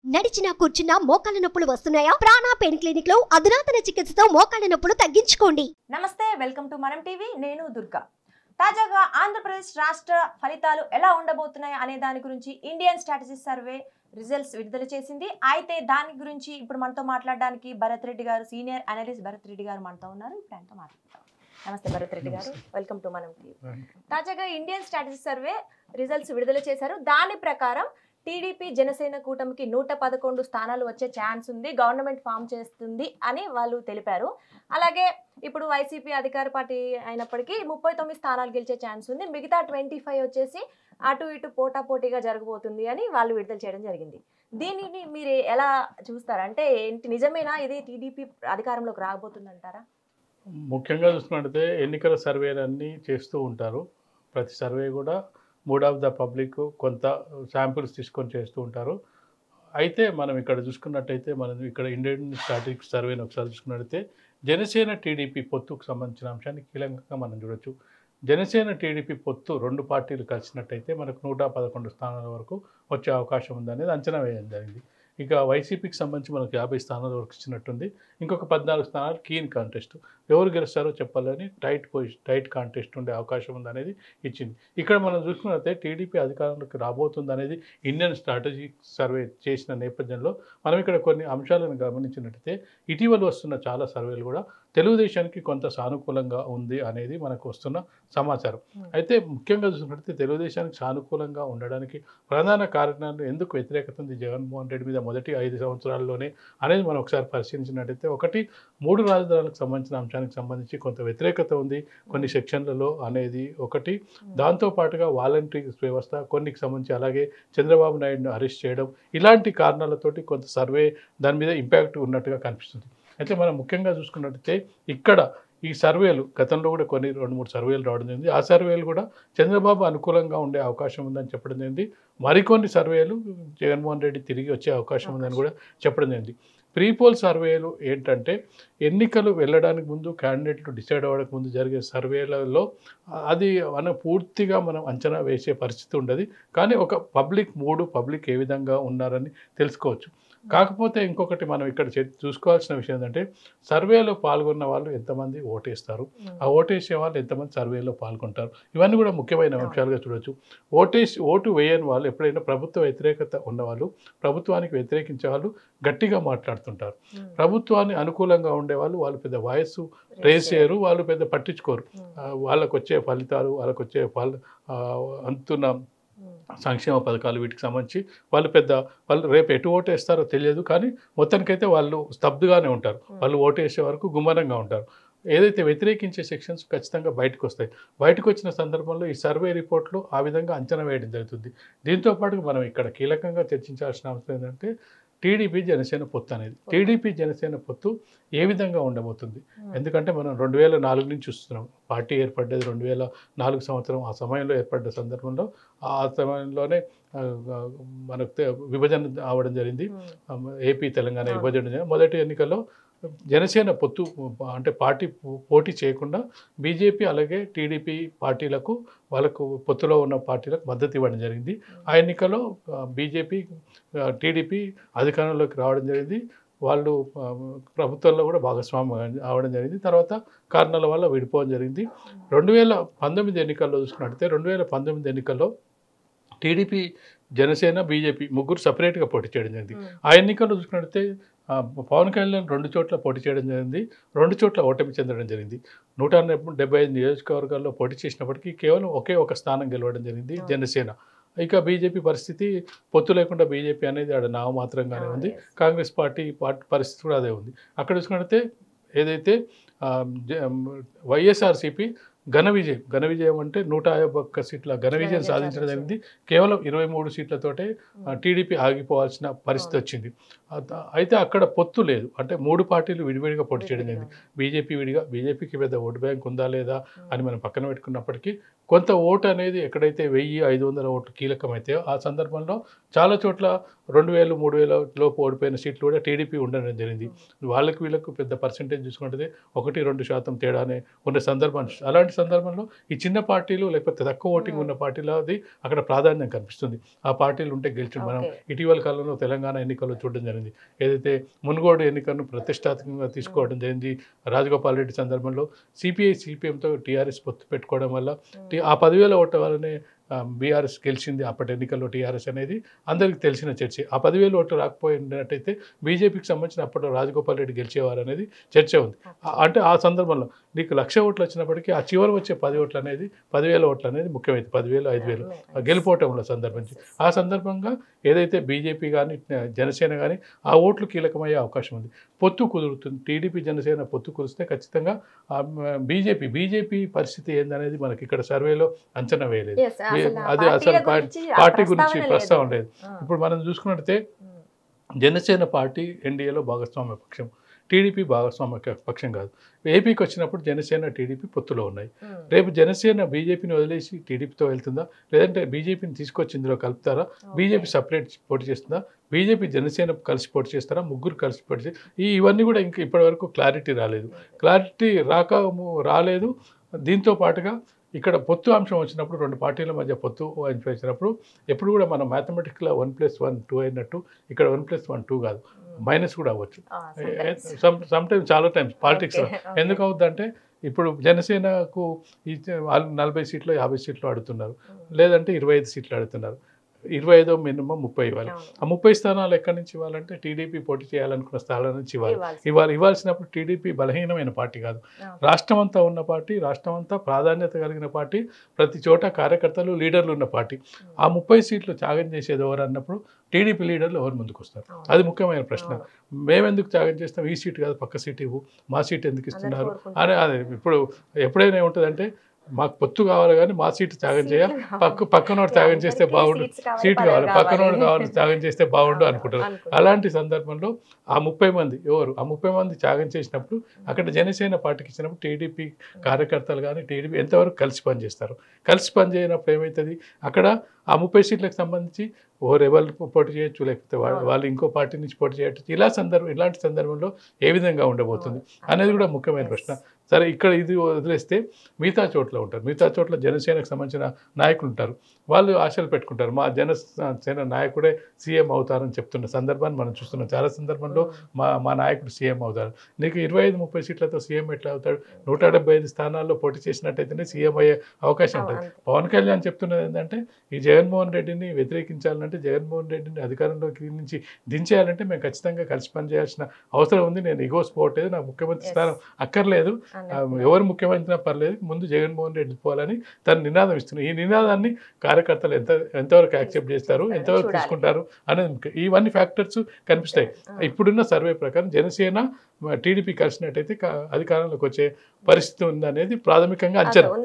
నడిచినా కూర్చున్నా మోకాళ్ళ నొప్పులు వస్తున్నాయా? ప్రాణ పెయిన్ క్లినిక్ లో అధునాతన చికిత్సతో మోకాళ్ళ నొప్పులు తగ్గించుకోండి. నమస్తే, వెల్కమ్ టు మనం టీవీ. నేను దుర్గా. తాజాగా ఆంధ్రప్రదేశ్ రాష్ట్ర ఫలితాలు ఎలా ఉండబోతున్నాయి అనే దాని గురించి ఇండియన్ స్ట్రాటజిస్ట్ సర్వే రిజల్ట్స్ విడుదల చేసింది. అయితే దాని గురించి ఇప్పుడు మనతో మాట్లాడడానికి భరత్ రెడ్డి గారు, సీనియర్ అనలిస్ట్ భరత్ రెడ్డి గారు మనతో ఉన్నారు. ఇప్పుడు ఆయనతో మాట్లాడతాం. నమస్తే భరత్ రెడ్డి గారు, వెల్కమ్ టు మనం టీవీ. తాజాగా ఇండియన్ స్ట్రాటజిస్ట్ సర్వే రిజల్ట్స్ విడుదల చేశారు. దాని ప్రకారం టీడీపీ జనసేన కూటమికి 111 స్థానాలు వచ్చే ఛాన్స్ ఉంది, గవర్నమెంట్ ఫామ్ చేస్తుంది అని వాళ్ళు తెలిపారు. అలాగే ఇప్పుడు వైసీపీ అధికార పార్టీ అయినప్పటికీ 39 స్థానాలు గెలిచే ఛాన్స్ ఉంది, మిగతా 25 వచ్చేసి అటు ఇటు పోటాపోటీగా జరగబోతుంది అని వాళ్ళు విడుదల చేయడం జరిగింది. దీనిని మీరు ఎలా చూస్తారు? అంటే ఏంటి, నిజమేనా ఇది టీడీపీ అధికారంలోకి రాబోతుందంటారా? ముఖ్యంగా చూసుకున్నట్టయితే ఎన్నికల సర్వేలన్నీ చేస్తూ ఉంటారు. ప్రతి సర్వే కూడా మూడ్ ఆఫ్ ద పబ్లిక్ కొంత శాంపిల్స్ తీసుకొని చేస్తూ ఉంటారు. అయితే మనం ఇక్కడ చూసుకున్నట్టయితే మనం ఇక్కడ ఇండియన్ స్ట్రాటజిక్ సర్వేని ఒకసారి చూసుకున్నట్టయితే జనసేన టీడీపీ పొత్తుకు సంబంధించిన అంశాన్ని కీలకంగా మనం చూడొచ్చు. జనసేన టీడీపీ పొత్తు రెండు పార్టీలు కలిసినట్టయితే మనకు 111 స్థానాల వరకు వచ్చే అవకాశం ఉందనేది అంచనా వేయడం జరిగింది. ఇక వైసీపీకి సంబంధించి మనకు 50 స్థానాల వరకు ఇచ్చినట్టుంది. ఇంకొక 14 స్థానాలు కీన్ కాంటెస్ట్, ఎవరు గెలుస్తారో చెప్పాలని టైట్ కాంటెస్ట్ ఉండే అవకాశం ఉందనేది ఇచ్చింది. ఇక్కడ మనం చూసుకున్నట్లయితే టీడీపీ అధికారంలోకి రాబోతుంది అనేది ఇండియన్ స్ట్రాటజిక్ సర్వే చేసిన నేపథ్యంలో మనం ఇక్కడ కొన్ని అంశాలను గమనించినట్టయితే ఇటీవల వస్తున్న చాలా సర్వేలు కూడా తెలుగుదేశానికి కొంత సానుకూలంగా ఉంది అనేది మనకు వస్తున్న సమాచారం. అయితే ముఖ్యంగా చూసుకున్నట్లయితే తెలుగుదేశానికి సానుకూలంగా ఉండడానికి ప్రధాన కారణాలు ఎందుకు వ్యతిరేకత ఉంది జగన్మోహన్ రెడ్డి మీద మొదటి 5 సంవత్సరాల్లోనే అనేది మనం ఒకసారి పరిశీలించినట్టయితే, ఒకటి 3 రాజధానులకు సంబంధించిన అంశానికి సంబంధించి కొంత వ్యతిరేకత ఉంది కొన్ని సెక్షన్లలో అనేది ఒకటి. దాంతోపాటుగా వాలంటరీ వ్యవస్థ కొన్నికి సంబంధించి, అలాగే చంద్రబాబు నాయుడును అరెస్ట్ చేయడం, ఇలాంటి కారణాలతోటి కొంత సర్వే దాని మీద ఇంపాక్ట్ ఉన్నట్టుగా కనిపిస్తుంది. అయితే మనం ముఖ్యంగా చూసుకున్నట్టయితే ఇక్కడ ఈ సర్వేలు గతంలో కూడా కొన్ని 2-3 సర్వేలు రావడం జరిగింది. ఆ సర్వేలు కూడా చంద్రబాబు అనుకూలంగా ఉండే అవకాశం ఉందని చెప్పడం జరిగింది. మరికొన్ని సర్వేలు జగన్మోహన్ రెడ్డి తిరిగి వచ్చే అవకాశం ఉందని కూడా చెప్పడం జరిగింది. ప్రీపోల్ సర్వేలు ఏంటంటే ఎన్నికలు వెళ్ళడానికి ముందు, క్యాండిడేట్లు డిసైడ్ అవ్వడానికి ముందు జరిగే సర్వేలలో అది మనం పూర్తిగా మనం అంచనా వేసే పరిస్థితి ఉండదు. కానీ ఒక పబ్లిక్ మూడు, పబ్లిక్ ఏ విధంగా ఉన్నారని తెలుసుకోవచ్చు. కాకపోతే ఇంకొకటి మనం ఇక్కడ చూసుకోవాల్సిన విషయం ఏంటంటే సర్వేలో పాల్గొన్న వాళ్ళు ఎంతమంది ఓటేస్తారు, ఆ ఓటేసే వాళ్ళు ఎంతమంది సర్వేలో పాల్గొంటారు, ఇవన్నీ కూడా ముఖ్యమైన అంశాలుగా చూడవచ్చు. ఓటు వేయని వాళ్ళు, ఎప్పుడైనా ప్రభుత్వ వ్యతిరేకత ఉన్నవాళ్ళు, ప్రభుత్వానికి వ్యతిరేకించే వాళ్ళు గట్టిగా మాట్లాడుతుంటారు. ప్రభుత్వాన్ని అనుకూలంగా ఉండేవాళ్ళు వాళ్ళు పెద్ద వాయిస్ రేస్ చేయరు, వాళ్ళు పెద్ద పట్టించుకోరు. వాళ్ళకు వచ్చే ఫలితాలు, వాళ్ళకు వచ్చే అంతున్న సంక్షేమ పథకాలు వీటికి సంబంధించి వాళ్ళు రేపు ఎటు ఓటేస్తారో తెలియదు. కానీ మొత్తానికైతే వాళ్ళు స్తబ్దుగానే ఉంటారు. వాళ్ళు ఓటేసే వరకు గుమ్మరంగా ఉంటారు. ఏదైతే వ్యతిరేకించే సెక్షన్స్ ఖచ్చితంగా బయటకు వస్తాయి. బయటకు వచ్చిన సందర్భంలో ఈ సర్వే రిపోర్ట్లో ఆ విధంగా అంచనా వేయడం జరుగుతుంది. దీంతోపాటు మనం ఇక్కడ కీలకంగా చర్చించాల్సిన అవసరం ఏంటంటే టీడీపీ జనసేన పొత్తు అనేది. టీడీపీ జనసేన పొత్తు ఏ విధంగా ఉండబోతుంది? ఎందుకంటే మనం 2004 నుంచి చూస్తున్నాం. పార్టీ ఏర్పడ్డది 2004 సంవత్సరం. ఆ సమయంలో ఏర్పడ్డ సందర్భంలో ఆ సమయంలోనే మనకు విభజన అవడం జరిగింది. ఏపీ తెలంగాణ విభజన జరిగింది. మొదటి ఎన్నికల్లో జనసేన పొత్తు అంటే పార్టీ పోటీ చేయకుండా బీజేపీ అలాగే టీడీపీ పార్టీలకు, వాళ్ళకు పొత్తులో ఉన్న పార్టీలకు మద్దతు ఇవ్వడం జరిగింది. ఆ ఎన్నికల్లో బీజేపీ, టీడీపీ అధికారంలోకి రావడం జరిగింది. వాళ్ళు ప్రభుత్వంలో కూడా భాగస్వామ్యం అవడం జరిగింది. తర్వాత కారణాల వల్ల విడిపోవడం జరిగింది. 2019 ఎన్నికల్లో చూసుకున్నట్టయితే 2019 ఎన్నికల్లో టీడీపీ, జనసేన, బీజేపీ ముగ్గురు సపరేట్గా పోటీ చేయడం జరిగింది. ఆ ఎన్నికల్లో చూసుకున్నట్టయితే పవన్ కళ్యాణ్ 2 చోట్ల పోటీ చేయడం జరిగింది. 2 చోట్ల ఓటమి చెందడం జరిగింది. 175 నియోజకవర్గాల్లో పోటీ చేసినప్పటికీ కేవలం ఒక స్థానం గెలవడం జరిగింది జనసేన. ఇక బీజేపీ పరిస్థితి, పొత్తు లేకుండా బీజేపీ అనేది ఆడ నామమాత్రంగానే ఉంది. కాంగ్రెస్ పార్టీ పరిస్థితి కూడా అదే ఉంది. అక్కడ చూసుకున్నట్టయితే ఏదైతే వైఎస్ఆర్సీపీ ఘన విజయం అంటే 151 సీట్ల ఘన విజయం సాధించడం జరిగింది. కేవలం 23 సీట్లతోటే టీడీపీ ఆగిపోవాల్సిన పరిస్థితి వచ్చింది. అయితే అక్కడ పొత్తు లేదు. అంటే 3 పార్టీలు విడివిడిగా పోటీ చేయడం జరిగింది. బీజేపీ విడిగా, బీజేపీకి పెద్ద ఓటు బ్యాంక్ ఉందా లేదా అని మనం పక్కన పెట్టుకున్నప్పటికీ కొంత ఓటు అనేది ఎక్కడైతే 1000-500 ఓట్లు కీలకమైతే ఆ సందర్భంలో చాలా చోట్ల 2000 3000 లోపు ఓడిపోయిన సీట్లు కూడా టీడీపీ ఉండడం జరిగింది. వాళ్ళకి వీళ్ళకు పెద్ద పర్సెంటేజ్ చూసుకుంటే 1-2% తేడానే ఉన్న సందర్భం. అలాంటి సందర్భంలో ఈ చిన్న పార్టీలు లేకపోతే తక్కువ ఓటింగ్ ఉన్న పార్టీలో అది అక్కడ ప్రాధాన్యం కనిపిస్తుంది. ఆ పార్టీలు ఉంటే గెలిచి మనం ఇటీవల కాలంలో తెలంగాణ ఎన్నికల్లో చూడడం జరిగింది. ఏదైతే మునుగోడు ఎన్నికలను ప్రతిష్టాత్మకంగా తీసుకోవడం జరిగింది. రాజగోపాల్ రెడ్డి సందర్భంలో సిపిఎంతో టీఆర్ఎస్ పొత్తు పెట్టుకోవడం వల్ల ఆ 10,000 ఓట్ల వల్లనే బీఆర్ఎస్ గెలిచింది. అప్పటి ఎన్నికల్లో టీఆర్ఎస్ అనేది అందరికీ తెలిసిన చర్చ. ఆ 10,000 ఓట్లు రాకపోయినట్టయితే బీజేపీకి సంబంధించిన అప్పట్లో రాజగోపాల్ రెడ్డి గెలిచేవారు అనేది చర్చ ఉంది. అంటే ఆ సందర్భంలో నీకు 1,00,000 ఓట్లు వచ్చినప్పటికీ ఆ చివరి వచ్చే 10 ఓట్లు అనేది 10,000 ఓట్లు అనేది ముఖ్యమైంది. 10,000 5,000 గెలిపోవటంలో సందర్భించి ఆ సందర్భంగా ఏదైతే బీజేపీ కానీ జనసేన కానీ ఆ ఓట్లు కీలకమయ్యే అవకాశం ఉంది. పొత్తు కుదురుతుంది. టీడీపీ జనసేన పొత్తు కుదిరిస్తే ఖచ్చితంగా బీజేపీ పరిస్థితి ఏందనేది మనకి ఇక్కడ సర్వేలో అంచనా వేయలేదు. అది అసలు పార్టీ గురించి ప్రస్తావన లేదు. ఇప్పుడు మనం చూసుకున్నట్టయితే జనసేన పార్టీ ఎన్డీఏలో భాగస్వామ్య పక్షం, టీడీపీ భాగస్వామ్య పక్షం కాదు. ఏపీకి వచ్చినప్పుడు జనసేన టీడీపీ పొత్తులో ఉన్నాయి. రేపు జనసేన బీజేపీని వదిలేసి టీడీపీతో వెళ్తుందా, లేదంటే బీజేపీని తీసుకొచ్చి ఇందులో కలుపుతారా, బీజేపీ సపరేట్ పోటీ చేస్తుందా, బీజేపీ జనసేన కలిసి పోటీ చేస్తారా, ముగ్గురు కలిసి పోటీ చేస్తారు. ఇవన్నీ కూడా ఇంకా ఇప్పటివరకు క్లారిటీ రాలేదు. క్లారిటీ రాలేదు. దీంతో పాటుగా ఇక్కడ పొత్తు అంశం వచ్చినప్పుడు 2 పార్టీల మధ్య పొత్తు అంశం వచ్చినప్పుడు ఎప్పుడు కూడా మనం మ్యాథమెటిక్లో 1+1 2 అయినట్టు ఇక్కడ 1+1 2 కాదు, మైనస్ కూడా అవ్వచ్చు. సమ్టైమ్స్ చాలా టైమ్స్ పాలిటిక్స్లో ఎందుకు అవుతుందంటే ఇప్పుడు జనసేనకు 40 సీట్లు 50 సీట్లు అడుగుతున్నారు, లేదంటే 25 సీట్లు అడుగుతున్నారు. 25 మినిమం 30 ఇవ్వాలి. ఆ 30 స్థానాలు ఎక్కడి నుంచి ఇవ్వాలంటే టీడీపీ పోటీ చేయాలనుకున్న స్థానాల నుంచి ఇవ్వాల్సినప్పుడు టీడీపీ బలహీనమైన పార్టీ కాదు, రాష్ట్రం అంతా ఉన్న పార్టీ, రాష్ట్రం అంతా ప్రాధాన్యత కలిగిన పార్టీ, ప్రతి చోట కార్యకర్తలు లీడర్లు ఉన్న పార్టీ. ఆ 30 సీట్లు త్యాగం చేసేది ఎవరు అన్నప్పుడు టీడీపీ లీడర్లు ఎవరు ముందుకు వస్తారు? అది ముఖ్యమైన ప్రశ్న. మేమెందుకు త్యాగం చేస్తాం, ఈ సీటు కాదు పక్క సీట్ ఇవ్వు, మా సీట్ ఎందుకు ఇస్తున్నారు అని. అదే ఇప్పుడు ఎప్పుడైనా ఏముంటుందంటే మాకు పొత్తు కావాలి కానీ మా సీటు త్యాగం చేయాలి, పక్కనోడు త్యాగం చేస్తే బాగుండు, సీటు కావాలి పక్కనోడు కావాలి త్యాగం చేస్తే బాగుండు అనుకుంటారు. అలాంటి సందర్భంలో ఆ 30 మంది ఎవరు, ఆ 30 మంది త్యాగం చేసినప్పుడు అక్కడ జనసేన పార్టీకి ఇచ్చినప్పుడు టీడీపీ కార్యకర్తలు కానీ టీడీపీ ఎంతవరకు కలిసి పనిచేస్తారు? కలిసి పనిచేయనప్పుడు ఏమవుతుంది, అక్కడ ఆ 30 సీట్లకు సంబంధించి ఎవరు పోటీ చేయొచ్చు, లేకపోతే వాళ్ళు ఇంకో పార్టీ నుంచి పోటీ చేయొచ్చు. ఇలాంటి సందర్భంలో ఏ విధంగా ఉండబోతుంది అనేది కూడా ముఖ్యమైన ప్రశ్న. సరే, ఇక్కడ ఇది వదిలేస్తే మిగతా చోట్ల ఉంటారు. మిగతా చోట్ల జనసేనకు సంబంధించిన నాయకులు ఉంటారు. వాళ్ళు ఆశలు పెట్టుకుంటారు, మా జనసేన నాయకుడే సీఎం అవుతారని చెప్తున్న సందర్భాన్ని మనం చూస్తున్నాం. చాలా సందర్భంలో మా నాయకుడు సీఎం అవుతారు. నీకు 25-30 సీట్లతో సీఎం ఎట్లా అవుతాడు? 175 స్థానాల్లో పోటీ చేసినట్టయితేనే సీఎం అయ్యే అవకాశం ఉంటుంది. పవన్ కళ్యాణ్ చెప్తున్నది ఏంటంటే ఈ జగన్మోహన్ రెడ్డిని వ్యతిరేకించాలంటే, జగన్మోహన్ రెడ్డిని అధికారంలోకి నుంచి దించేయాలంటే మేము ఖచ్చితంగా కలిసి పనిచేయాల్సిన అవసరం ఉంది. నేను ఇగోస్ పోవట్లేదు, నాకు ముఖ్యమంత్రి స్థానం అక్కర్లేదు, ఎవరు ముఖ్యమంత్రి పర్లేదు, ముందు జగన్మోహన్ రెడ్డి పోవాలని తన నినాదం ఇస్తున్నారు. ఈ నినాదాన్ని కార్యకర్తలు ఎంతవరకు యాక్సెప్ట్ చేస్తారు, ఎంతవరకు తీసుకుంటారు అనేది ఇవన్నీ ఫ్యాక్టర్స్ కనిపిస్తాయి. ఇప్పుడున్న సర్వే ప్రకారం జనసేన టీడీపీ కలిసినట్టయితే అధికారంలోకి వచ్చే పరిస్థితి ఉందనేది ప్రాథమికంగా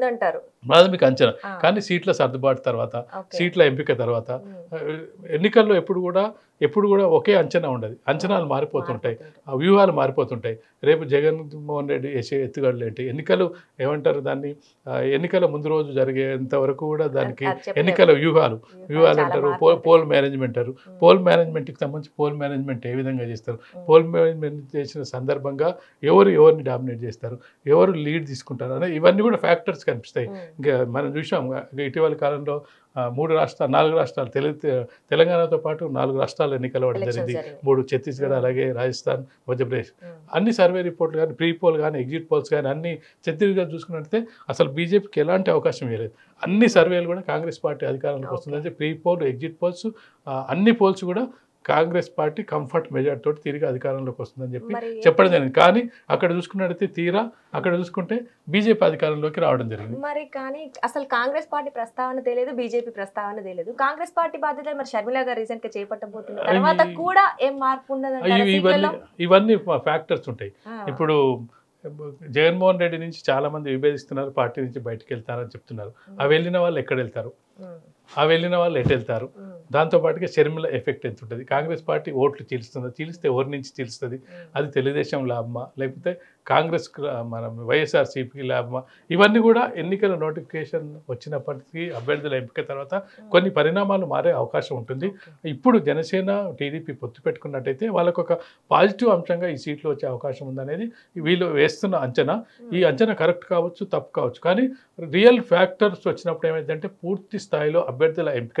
అంచనా. కానీ సీట్ల సర్దుబాటు తర్వాత, సీట్ల ఎంపిక తర్వాత, ఎన్నికల్లో ఎప్పుడు కూడా ఒకే అంచనా ఉండదు. అంచనాలు మారిపోతుంటాయి, వ్యూహాలు మారిపోతుంటాయి. రేపు జగన్మోహన్ రెడ్డి వేసే ఎత్తుగడలు ఏంటి, ఎన్నికలు ఏమంటారు దాన్ని, ఎన్నికల ముందు రోజు జరిగేంత వరకు కూడా దానికి ఎన్నికల వ్యూహాలు అంటారు, పోల్ మేనేజ్మెంట్ అంటారు. పోల్ మేనేజ్మెంట్కి సంబంధించి పోల్ మేనేజ్మెంట్ ఏ విధంగా చేస్తారు, పోల్ మేనేజ్మెంట్ చేసిన సందర్భంగా ఎవరిని డామినేట్ చేస్తారు, ఎవరు లీడ్ తీసుకుంటారు అనే ఇవన్నీ కూడా ఫ్యాక్టర్స్ కనిపిస్తాయి. ఇంకా మనం చూసాం ఇటీవల కాలంలో 4 రాష్ట్రాలు తెలంగాణతో పాటు 4 రాష్ట్రాలు ఎన్నికలు అవ్వడం జరిగింది. 3 ఛత్తీస్గఢ్, అలాగే రాజస్థాన్, మధ్యప్రదేశ్. అన్ని సర్వే రిపోర్ట్లు కానీ, ప్రీ పోల్ కానీ, ఎగ్జిట్ పోల్స్ కానీ అన్ని ఛత్తీస్గఢ్ చూసుకున్నట్లయితే అసలు బీజేపీకి ఎలాంటి అవకాశం ఇవ్వలేదు. అన్ని సర్వేలు కూడా కాంగ్రెస్ పార్టీ అధికారంలోకి వస్తుందంటే ప్రీ పోల్, ఎగ్జిట్ పోల్స్, అన్ని పోల్స్ కూడా కాంగ్రెస్ పార్టీ కంఫర్ట్ మెజార్టీ తోటి తిరిగి అధికారంలోకి వస్తుందని చెప్పడం జరిగింది. కానీ అక్కడ చూసుకున్నట్టయితే అక్కడ చూసుకుంటే బీజేపీ అధికారంలోకి రావడం జరిగింది. మరి కానీ అసలు కాంగ్రెస్ పార్టీ ప్రస్తావన తెలియదు, బీజేపీ ప్రస్తావన తెలియదు. కాంగ్రెస్ పార్టీ బాధ్యత మరి షర్మిల గారు రీసెంట్ గా చేపట్టబోతుంది, తర్వాత కూడా ఏం మార్పు ఉండదు. ఇవన్నీ ఫ్యాక్టర్స్ ఉంటాయి. ఇప్పుడు జగన్మోహన్ రెడ్డి నుంచి చాలా మంది విభేదిస్తున్నారు, పార్టీ నుంచి బయటకు వెళ్తారని చెప్తున్నారు. ఆ వెళ్ళిన వాళ్ళు ఎక్కడ వెళ్తారు, ఆ వెళ్ళిన వాళ్ళు ఎటు వెళ్తారు? దాంతోపాటుగా షర్మిల ఎఫెక్ట్ ఎంత ఉంటుంది? కాంగ్రెస్ పార్టీ ఓట్లు చీలుస్తుందా, చీలిస్తే ఎవరి నుంచి చీలుస్తుంది? అది తెలుగుదేశం లాభమా, లేకపోతే కాంగ్రెస్ మన వైఎస్ఆర్సీపీ ఇవన్నీ కూడా ఎన్నికల నోటిఫికేషన్ వచ్చినప్పటికీ అభ్యర్థుల ఎంపిక తర్వాత కొన్ని పరిణామాలు మారే అవకాశం ఉంటుంది. ఇప్పుడు జనసేన టీడీపీ పొత్తు పెట్టుకున్నట్టయితే వాళ్ళకు ఒక పాజిటివ్ అంశంగా ఈ సీట్లు వచ్చే అవకాశం ఉందనేది వీళ్ళు వేస్తున్న అంచనా. ఈ అంచనా కరెక్ట్ కావచ్చు, తప్పు కావచ్చు, కానీ రియల్ ఫ్యాక్టర్స్ వచ్చినప్పుడు ఏమైందంటే పూర్తి స్థాయిలో అభ్యర్థుల ఎంపిక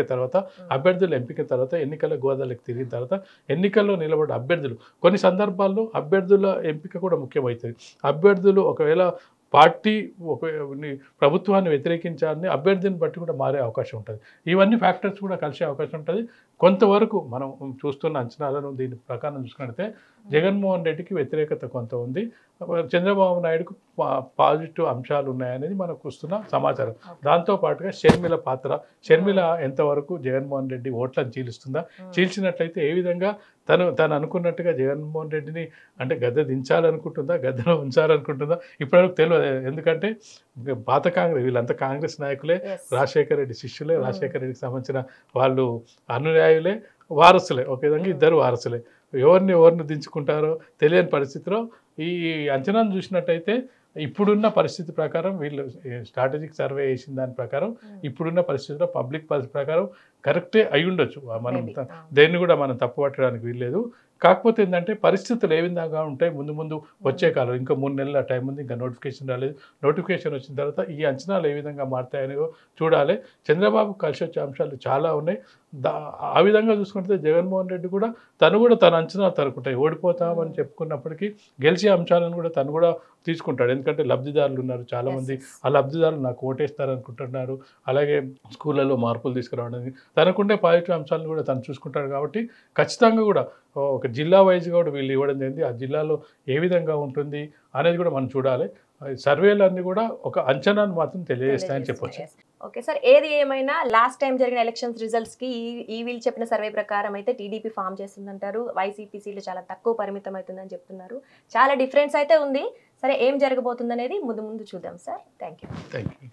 తర్వాత ఎన్నికల గోదాలకు తిరిగిన తర్వాత ఎన్నికల్లో నిలబడ్డ అభ్యర్థులు కొన్ని సందర్భాల్లో అభ్యర్థుల ఎంపిక కూడా ముఖ్యమవుతుంది. అభ్యర్థులు ఒకవేళ పార్టీ ప్రభుత్వాన్ని వ్యతిరేకించాలని అభ్యర్థిని బట్టి కూడా మారే అవకాశం ఉంటుంది. ఇవన్నీ ఫ్యాక్టర్స్ కూడా కలిసే అవకాశం ఉంటుంది. కొంతవరకు మనం చూస్తున్న అంచనాలను దీని ప్రకారం చూసుకుంటే జగన్మోహన్ రెడ్డికి వ్యతిరేకత కొంత ఉంది, చంద్రబాబు నాయుడుకు పాజిటివ్ అంశాలు ఉన్నాయనేది మనకు వస్తున్న సమాచారం. దాంతోపాటుగా షర్మిల ఎంతవరకు జగన్మోహన్ రెడ్డి ఓట్లను చీలుస్తుందా, చీల్చినట్లయితే ఏ విధంగా తను అనుకున్నట్టుగా జగన్మోహన్ రెడ్డిని అంటే గద్దె దించాలనుకుంటుందా, గద్దెలో ఉంచాలనుకుంటుందా ఇప్పటివరకు తెలియదు. ఎందుకంటే పాత వీళ్ళంతా కాంగ్రెస్ నాయకులే, రాజశేఖర రెడ్డి శిష్యులే, రాజశేఖర రెడ్డికి సంబంధించిన వాళ్ళు అనుయాయులే, వారసులే, ఒక విధంగా ఇద్దరు వారసులే. ఎవరిని దించుకుంటారో తెలియని పరిస్థితిలో ఈ అంచనాను చూసినట్టయితే ఇప్పుడున్న పరిస్థితి ప్రకారం వీళ్ళు స్ట్రాటజిక్ సర్వే వేసిన దాని ప్రకారం ఇప్పుడున్న పరిస్థితిలో పబ్లిక్ పల్స్ ప్రకారం కరెక్టే అయి ఉండొచ్చు. మనం దేన్ని కూడా మనం తప్పు పట్టడానికి వీల్లేదు. కాకపోతే ఏంటంటే పరిస్థితులు ఏ విధంగా ఉంటాయి ముందు వచ్చే కాలం, ఇంకా 3 నెలల టైం ఉంది, ఇంకా నోటిఫికేషన్ రాలేదు. నోటిఫికేషన్ వచ్చిన తర్వాత ఈ అంచనాలు ఏ విధంగా మారుతాయని చూడాలి. చంద్రబాబు కలిసి వచ్చే అంశాలు చాలా ఉన్నాయి. ఆ విధంగా చూసుకుంటే జగన్మోహన్ రెడ్డి కూడా తన అంచనాలు తనుకుంటాయి. ఓడిపోతామని చెప్పుకున్నప్పటికీ గెలిచే అంశాలను కూడా తను కూడా తీసుకుంటాడు. ఎందుకంటే లబ్ధిదారులు ఉన్నారు చాలామంది, ఆ లబ్ధిదారులు నాకు ఓటేస్తారనుకుంటున్నారు. అలాగే స్కూళ్ళలో మార్పులు తీసుకురావడం, తనకుండే పాజిటివ్ అంశాలను కూడా తను చూసుకుంటాడు. కాబట్టి ఖచ్చితంగా కూడా ఒక జిల్లా వైజ్గా కూడా వీళ్ళు ఇవ్వడం జరిగింది. ఆ జిల్లాలో ఏ విధంగా ఉంటుంది అనేది కూడా మనం చూడాలి. సర్వేలన్నీ కూడా ఒక అంచనాను మాత్రం తెలియజేస్తాయని చెప్పొచ్చు. ఓకే సార్, ఏది ఏమైనా లాస్ట్ టైం జరిగిన ఎలక్షన్స్ రిజల్ట్స్ కి ఈ వీళ్ళు చెప్పిన సర్వే ప్రకారం అయితే టీడీపీ ఫామ్ చేస్తుందంటారు. వైసీపీ సీట్లు చాలా తక్కువ పరిమితం అవుతుందని చెప్తున్నారు. చాలా డిఫరెన్స్ అయితే ఉంది. సరే, ఏం జరగబోతుంది అనేది ముందు చూద్దాం సార్. Thank you.